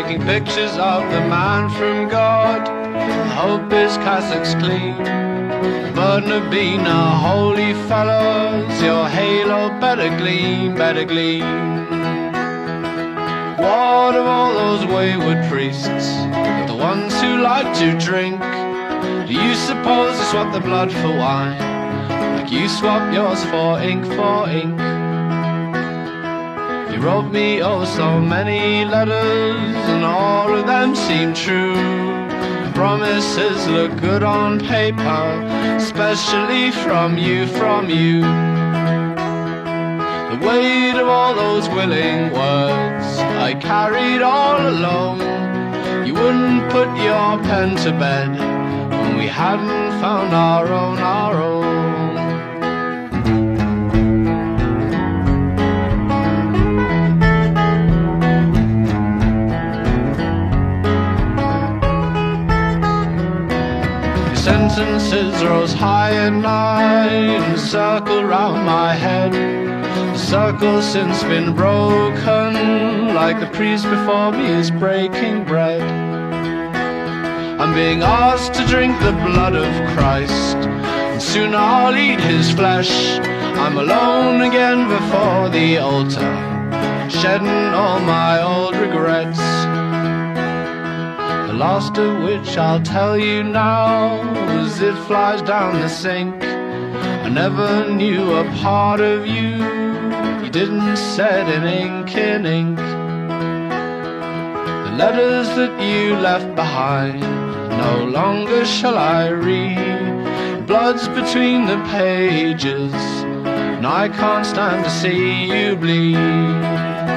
taking pictures of the man from God. Hope his cassock's clean. Burden of being a holy fellows, your halo better gleam, better gleam. What of all those wayward priests, the ones who like to drink? Do you suppose they swap their blood for wine, like you swap yours for ink for ink? You wrote me oh so many letters, and all of them seem true. Promises look good on paper, especially from you, from you. The weight of all those willing words I carried all alone. You wouldn't put your pen to bed when we hadn't found our own, our own. Sentences rose high at night and circled round my head. The circle's since been broken, like the priest before me is breaking bread. I'm being asked to drink the blood of Christ, and soon I'll eat his flesh. I'm alone again before the altar, shedding all my old regrets. The last of which I'll tell you now, as it flies down the sink. I never knew a part of you you didn't set in ink, in ink. The letters that you left behind no longer shall I read. Blood's between the pages, and I can't stand to see you bleed.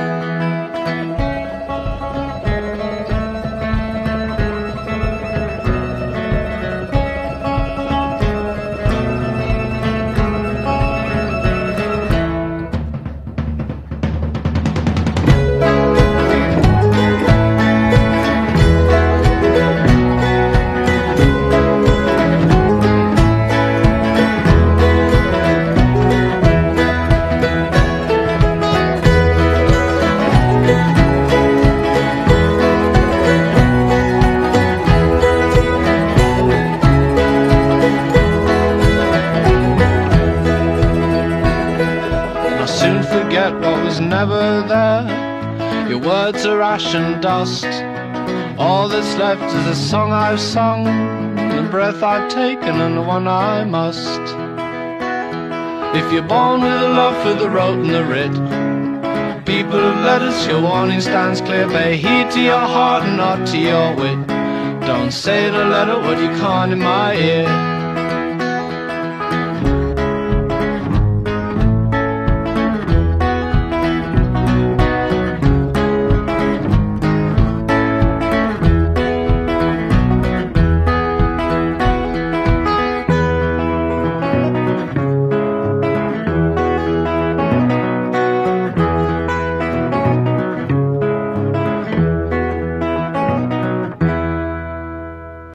What was never there. Your words are ash and dust. All that's left is a song I've sung, the breath I've taken and the one I must. If you're born with a love for the road and the writ, people of letters, your warning stands clear. Pay heed to your heart and not to your wit. Don't say to letter what you can't in my ear.